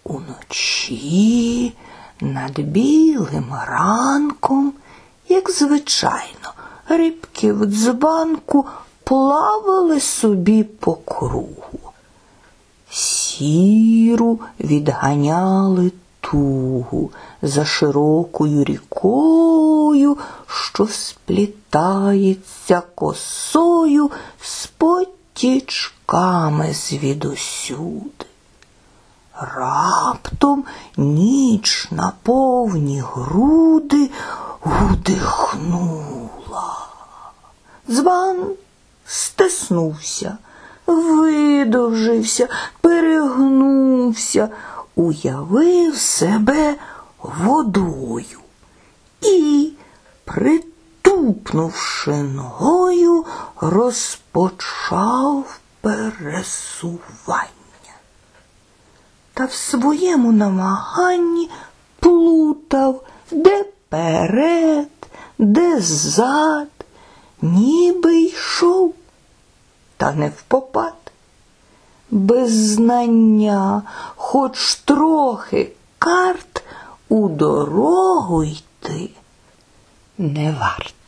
Уночі над білим ранком, як звичайно, рибки в дзбанку плавали собі по кругу. Сіру відганяли тугу за широкою рікою, що сплітається косою з потічками звідусюди. Раптом ніч на повні груди удихнула. Дзбан стиснувся, видовжився, перегнувся, уявив себе водою і, притупнувши ногою, розпочав пересування. Та в своєму намаганні плутав, де перед, де зад, ніби йшов, та не впопад. Без знання, хоч трохи карт, у дорогу йти не варт.